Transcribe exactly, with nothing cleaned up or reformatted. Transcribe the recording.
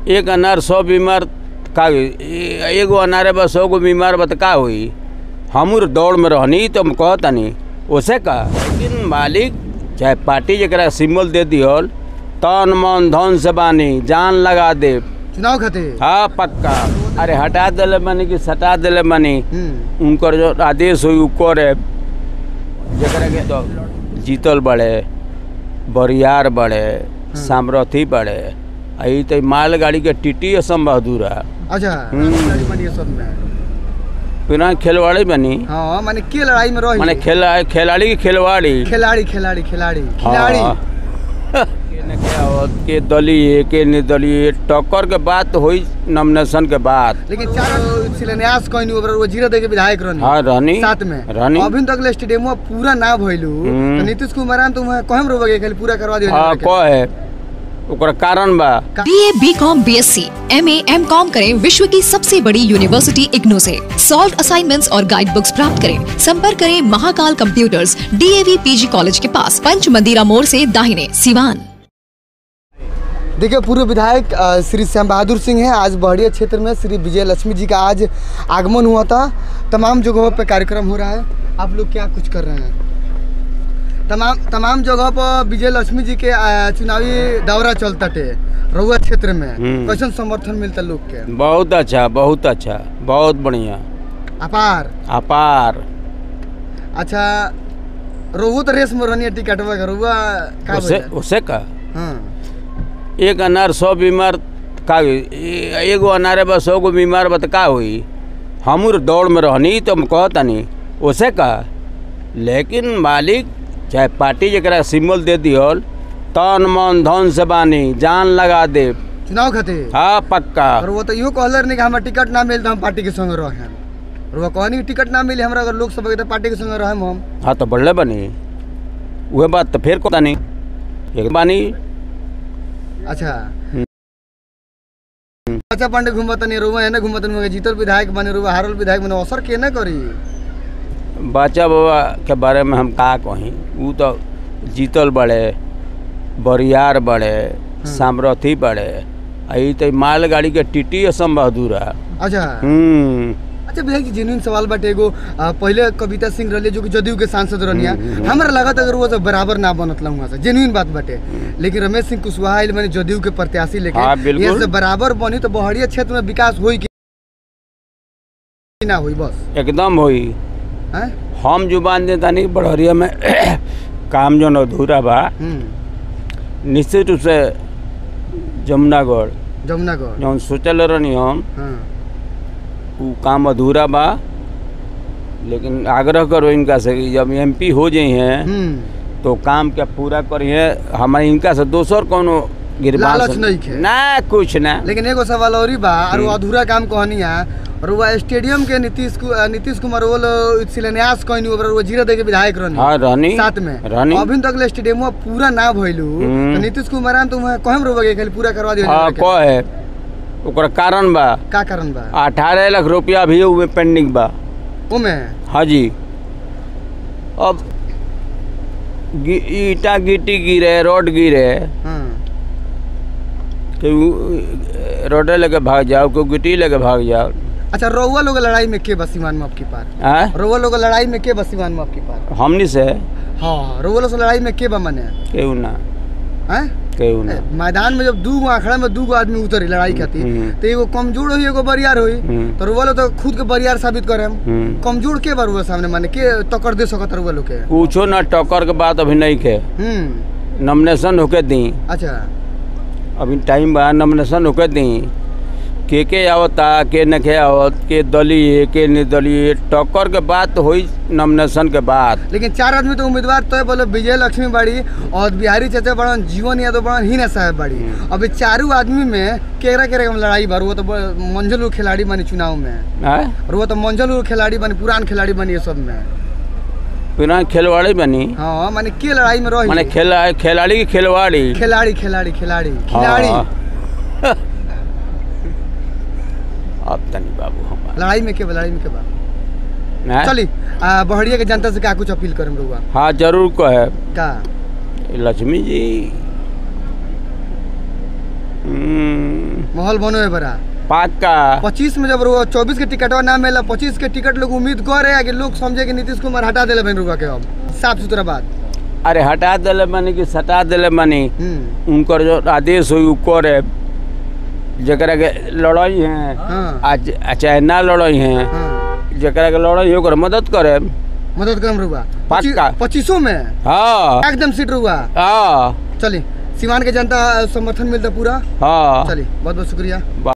एक अनार सौ बीमार का एगो अनारे बस सौ गो बीमार बत का हुई। हम दौड़ में रहनी तो हम कहता नहीं उसे का, लेकिन मालिक चाहे पार्टी जरा सिम्बल दे दियल तन मन धन से बानी जान लगा दे चुनाव खातिर। हाँ पक्का। अरे हटा दिले बनी कि सटा दिले बनी, उनकर जो आदेश हुई करे जरा के तो जीतल बड़े बरियार बड़े सामरथी बड़े आई तो मालगाड़ी के टीटी असम बहादुर। अच्छा सब में बिना खिलवाड़ी बनी। हाँ माने के लड़ाई में रही माने खेला खिलाड़ी की खिलवाड़ी खिलाड़ी खिलाड़ी खिलाड़ी खिलाड़ी के दलीय के निर्दलीय टक्कर के बात हुई नॉमिनेशन के बाद। लेकिन चार शिलान्यास कहनी ओबर वो जीरो दे के विधायक रहनी। हां रहनी साथ में रहनी अभी तक ले स्टेडियम पूरा ना भइलू तो नीतीश कुमार तुम कहम रोबगे खाली पूरा करवा दियो। हां कहे ओकर कारण बा BA BCom BSc MA MCom करें विश्व की सबसे बड़ी यूनिवर्सिटी इग्नू से। सॉल्व असाइनमेंट्स और गाइड बुक्स प्राप्त करें। संपर्क करें Mahakal computers DAV PG college के पास पंच मंदिरा मोड़ से दाहिने सिवान। देखिए पूर्व विधायक श्री श्याम बहादुर सिंह हैं। आज बहड़िया क्षेत्र में श्री विजय लक्ष्मी जी का आज आगमन हुआ था। तमाम जगहों पर कार्यक्रम हो रहा है। आप लोग क्या कुछ कर रहे हैं? तमाम तमाम जगह पर विजय लक्ष्मी जी के चुनावी दौरा चलता थे रउआ क्षेत्र में। कैसन समर्थन मिलता लोग के? बहुत अच्छा बहुत अच्छा बहुत बढ़िया अपार अपार। अच्छा रोहू तो रेस में रहनी टिकट वगैरह का उसे, उसे का हाँ एक अनार सौ बीमार का एगो अनारे बस सौ गो बीमार बत का हुई। हम दौड़ में रहनी तो हम कहता नहीं उसे का, लेकिन मालिक चाहे पार्टी जरा सिम्बल दे दियल तन मन धन से बानी जान लगा दे चुनाव खातिर। हाँ पक्का। और वो तो इहो कहलर नहीं कि हमारा टिकट ना मिल तो हम पार्टी के संग रहे। और वो कहनी टिकट ना मिले हमरा अगर लोकसभा के पार्टी के संग रहे हम। हाँ तो बढ़ले बनी वह बात तो फिर कहता नहीं एक बानी। अच्छा अच्छा पांडे घूमता नहीं रुआ है ना घूमता नहीं जीतल विधायक बने रुआ हारल विधायक बने असर के ना करी। बाचा बाबा के बारे में हम का कहीं, वो तो जीतल बड़े बरियार बड़े सामरथी बड़े आई तो मालगाड़ी के टीटी असम बहादुर। अच्छा हम्म अच्छा विधायक जी जेन्युइन सवाल बाटे एगो पहले कविता सिंह रहे जो कि जदयू के सांसद रहनिया। हमरा लागत अगर वो सब बराबर ना बनत वहाँ से जेन्युइन बात बाटे। लेकिन रमेश सिंह कुशवाहा आइल मैंने जदयू के प्रत्याशी लेके यहाँ से बराबर बनी तो बहड़िया क्षेत्र में विकास हुई कि ना हुई? बस एकदम हुई। हम जुबान देता नहीं बड़हरिया में काम जो अधूरा बा निश्चित रूप से जमुनागढ़ जमुनागढ़ जो सोचल रहनी हम वो काम अधूरा बा। लेकिन आग्रह करो इनका से कि जब एमपी हो जाए हैं तो काम क्या पूरा करिए। हमारे इनका से दोसर कोनो लालच नहीं है ना कुछ ना। लेकिन एगो सवाल और बा और वो अधूरा काम कहनी है और वो स्टेडियम के नीतीश नीतीश कुमार वो शिलान्यास कहनी ओबर वो जीरो दे के विधायक रहनी। हां रहनी साथ में रहनी अभी तक ले स्टेडियम पूरा ना भइलू तो नीतीश कुमार तुम कहम रोबगे खाली पूरा करवा दियो। हां कहे ओकर कारण बा का कारण बा अठारह लाख रुपया भी उमे पेंडिंग बा उमे। हाँ जी अब ईटा गिट्टी गिरे रोड गिरे रोड लेके भाग जाओ कोई गिट्टी लेके भाग जाओ। अच्छा रउआ लोग लड़ाई में के बसीमान में आपकी पार? रउआ लोग लड़ाई में के बसीमान में आपकी पार? हमनी से हाँ रउआ लोग लड़ाई में के बा मने केहू ना हैं केहू ना। मैदान में जब दू गो आखड़ा में दू गो आदमी उतरी लड़ाई खातिर तो एगो कमजोर हुई एगो बरियार हुई तो रउआ लोग तो खुद के बरियार साबित करे। कमजोर के बार हुआ सामने माने के टक्कर दे सकत रउआ लोग के? पूछो ना टक्कर के बात अभी नहीं के नॉमिनेशन होके दी। अच्छा अभी टाइम बा नॉमिनेशन होके दी के के आवता के नखे आवत के दलीय के निर्दलीय टक्कर के बात हुई नॉमिनेशन के बाद। लेकिन चार आदमी तो उम्मीदवार तो बोले विजय लक्ष्मी बाड़ी और बिहारी चाचा बड़न जीवन यादव बड़न ही ना साहब बाड़ी। अभी चारों आदमी में केरा केरा लड़ाई बार वो तो मंझल खिलाड़ी बनी चुनाव में और वो तो मंझल खिलाड़ी बनी पुरान खिलाड़ी बनी ये सब में पुरान खिलवाड़ी बनी। हाँ माने के लड़ाई में रही माने खेला खिलाड़ी की खिलवाड़ी खिलाड़ी खिलाड़ी खिलाड़ी खिलाड़ी अब तनी बाबू हम लड़ाई में के लड़ाई में के बा चली बहड़िया के जनता से क्या कुछ अपील करम रहुआ? हाँ जरूर कहे का लक्ष्मी जी माहौल बनो है बड़ा पक्का। पच्चीस में जब रुआ चौबीस के टिकटवा ना मिला, पच्चीस के टिकट लोग उम्मीद कर रहे हैं कि लोग समझे कि नीतीश कुमार हटा दिले बहन रुआ के। अब साफ सुथरा बात, अरे हटा दिले मानी कि सटा दिले मानी, हम्म, उनकर जो आदेश हुई करे जकरा के लड़ाई है हाँ। आज चाहे ना लड़ाई है, हाँ, जकरा के लड़ाई है ओकर मदद करे। मदद कम रुआ पक्का। पच्चीसों में हाँ एकदम सीट रुआ। हाँ चलिए, सिवान के जनता समर्थन मिलता पूरा। हाँ चलिए, बहुत बहुत शुक्रिया।